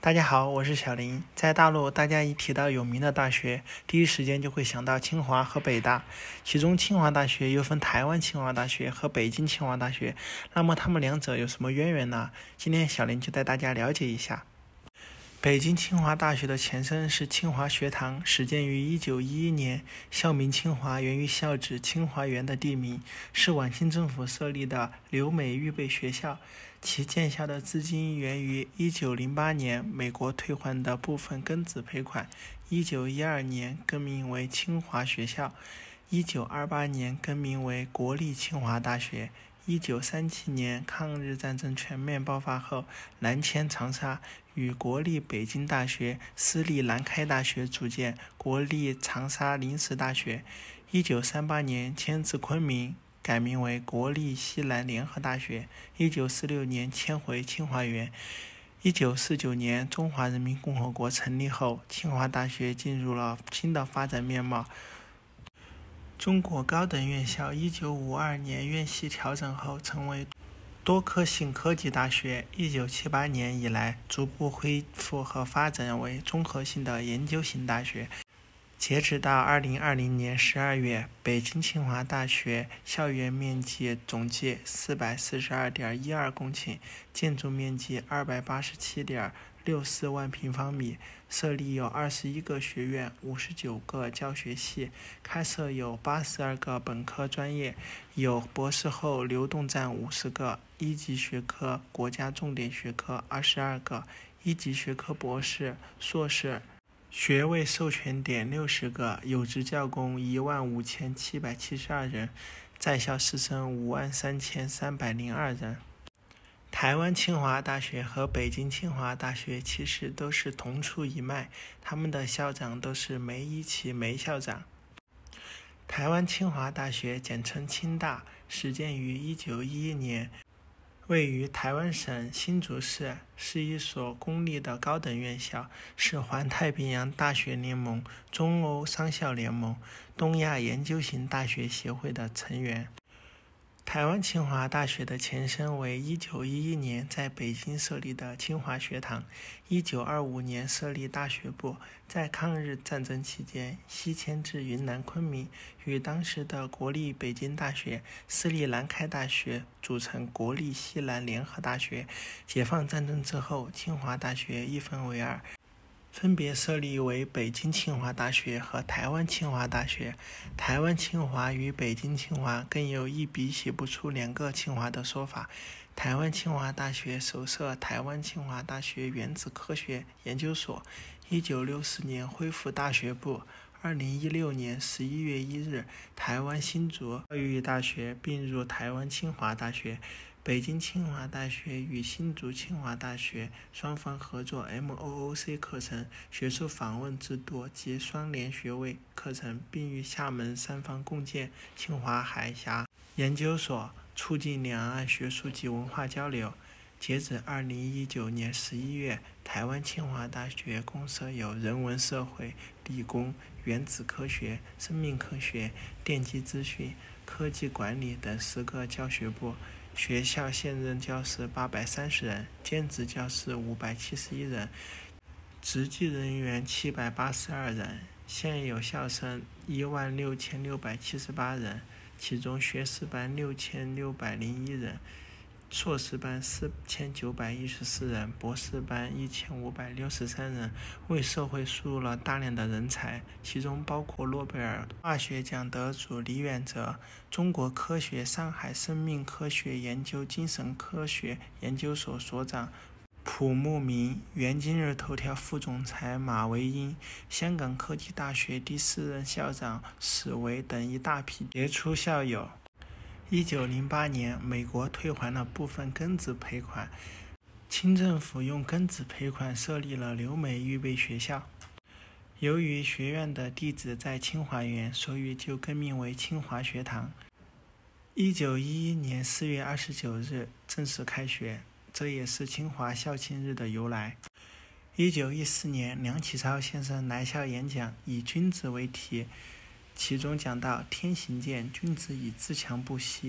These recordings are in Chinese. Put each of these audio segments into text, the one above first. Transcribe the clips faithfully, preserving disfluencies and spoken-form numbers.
大家好，我是小林。在大陆，大家一提到有名的大学，第一时间就会想到清华和北大。其中，清华大学又分台湾清华大学和北京清华大学。那么，他们两者有什么渊源呢？今天小林就带大家了解一下。北京清华大学的前身是清华学堂，始建于一九一一年，校名清华源于校址清华园的地名，是晚清政府设立的留美预备学校。其建校的资金源于一九零八年美国退还的部分庚子赔款，一九一二年更名为清华学校，一九二八年更名为国立清华大学。一九三七年抗日战争全面爆发后，南迁长沙，与国立北京大学、私立南开大学组建国立长沙临时大学。一九三八年迁至昆明，改名为国立西南联合大学。一九四六年迁回清华园。一九四九年中华人民共和国成立后，清华大学进入了新的发展面貌。中国高等院校一九五二年院系调整后成为多科性科技大学，一九七八年以来逐步恢复和发展为综合性的研究型大学。截止到二零二零年十二月，北京清华大学校园面积总计四百四十二点一二公顷，建筑面积二百八十七点六四万平方米，设立有二十一个学院、五十九个教学系，开设有八十二个本科专业，有博士后流动站五十个，一级学科、国家重点学科二十二个，一级学科博士、硕士学位授权点六十个，有职教工一万五千七百七十二人，在校师生五万三千三百零二人。台湾清华大学和北京清华大学其实都是同出一脉，他们的校长都是梅贻琦梅校长。台湾清华大学简称清大，始建于一九一一年，位于台湾省新竹市，是一所公立的高等院校，是环太平洋大学联盟、中欧商校联盟、东亚研究型大学协会的成员。台湾清华大学的前身为一九一一年在北京设立的清华学堂，一九二五年设立大学部，在抗日战争期间西迁至云南昆明，与当时的国立北京大学、私立南开大学组成国立西南联合大学。解放战争之后，清华大学一分为二，分别设立为北京清华大学和台湾清华大学。台湾清华与北京清华更有一笔写不出两个清华的说法。台湾清华大学首设台湾清华大学原子科学研究所，一九六四年恢复大学部。二零一六年十一月一日，台湾新竹教育大学并入台湾清华大学。北京清华大学与新竹清华大学双方合作 M O O C 课程、学术访问制度及双联学位课程，并与厦门三方共建清华海峡研究所，促进两岸学术及文化交流。截止二零一九年十一月，台湾清华大学共设有人文社会、理工、原子科学、生命科学、电机资讯、科技管理等十个教学部。学校现任教师八百三十人，兼职教师五百七十一人，执技人员七百八十二人，现有校生一万六千六百七十八人，其中学士班六千六百零一人，硕士班四千九百一十四人，博士班一千五百六十三人，为社会输入了大量的人才，其中包括诺贝尔化学奖得主李远哲、中国科学上海生命科学研究精神科学研究所所长蒲慕明、原今日头条副总裁马维英、香港科技大学第四任校长史维等一大批杰出校友。一九零八年，美国退还了部分庚子赔款，清政府用庚子赔款设立了留美预备学校。由于学院的地址在清华园，所以就更名为清华学堂。一九一一年四月二十九日正式开学，这也是清华校庆日的由来。一九一四年，梁启超先生来校演讲，以君子为题，其中讲到天行健，君子以自强不息，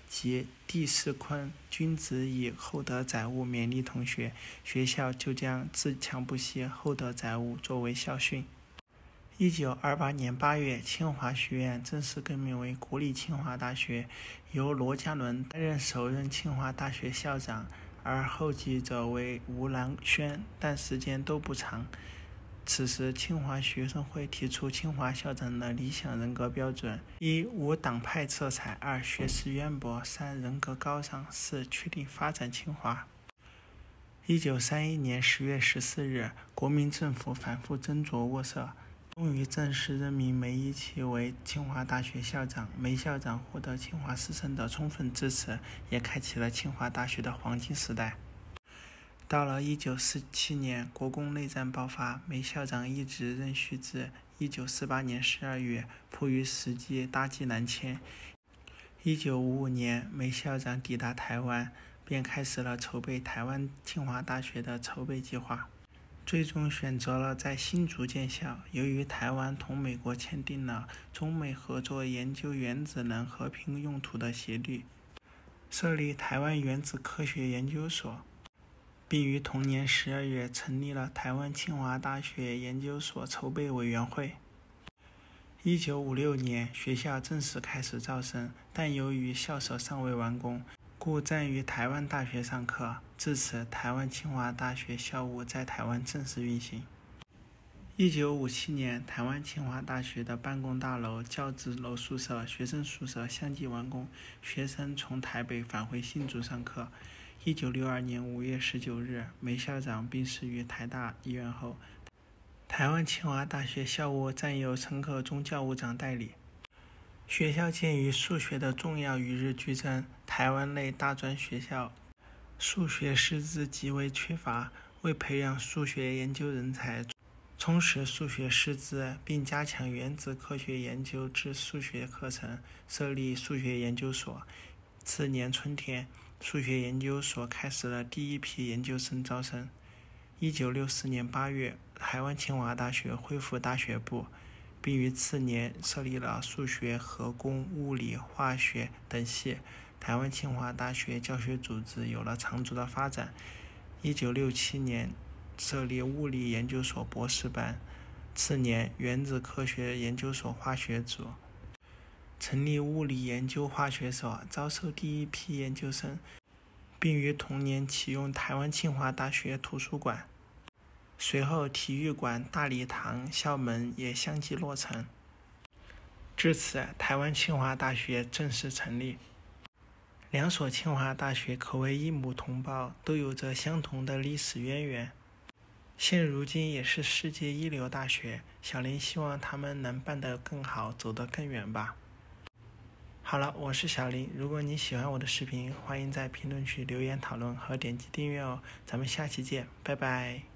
及第四坤君子以厚德载物勉励同学，学校就将自强不息、厚德载物作为校训。一九二八年八月，清华学院正式更名为国立清华大学，由罗家伦担任首任清华大学校长，而后继者为吴兰轩，但时间都不长。此时，清华学生会提出清华校长的理想人格标准：一、无党派色彩；二、学识渊博；三、人格高尚；四、确定发展清华。一九三一年十月十四日，国民政府反复斟酌斡旋，终于正式任命梅贻琦为清华大学校长。梅校长获得清华师生的充分支持，也开启了清华大学的黄金时代。到了一九四七年，国共内战爆发，梅校长一直任续至一九四八年十二月，迫于时机，大计南迁。一九五五年，梅校长抵达台湾，便开始了筹备台湾清华大学的筹备计划，最终选择了在新竹建校。由于台湾同美国签订了中美合作研究原子能和平用途的协议，设立台湾原子科学研究所，并于同年十二月成立了台湾清华大学研究所筹备委员会。一九五六年，学校正式开始招生，但由于校舍尚未完工，故暂于台湾大学上课。至此，台湾清华大学校务在台湾正式运行。一九五七年，台湾清华大学的办公大楼、教职楼宿舍、学生宿舍相继完工，学生从台北返回新竹上课。一九六二年五月十九日，梅校长病逝于台大医院后，台湾清华大学校务暂由陈可忠教务长代理。学校鉴于数学的重要与日俱增，台湾内大专学校数学师资极为缺乏，为培养数学研究人才，充实数学师资，并加强原子科学研究之数学课程，设立数学研究所。次年春天，数学研究所开始了第一批研究生招生。一九六四年八月，台湾清华大学恢复大学部，并于次年设立了数学、核工、物理、化学等系。台湾清华大学教学组织有了长足的发展。一九六七年设立物理研究所博士班，次年原子科学研究所化学组，成立物理研究化学所，招收第一批研究生，并于同年启用台湾清华大学图书馆。随后体育馆、大礼堂、校门也相继落成。至此，台湾清华大学正式成立。两所清华大学可谓异母同胞，都有着相同的历史渊源，现如今也是世界一流大学。小林希望他们能办得更好，走得更远吧。好了，我是小林，如果你喜欢我的视频，欢迎在评论区留言讨论和点击订阅哦。咱们下期见，拜拜。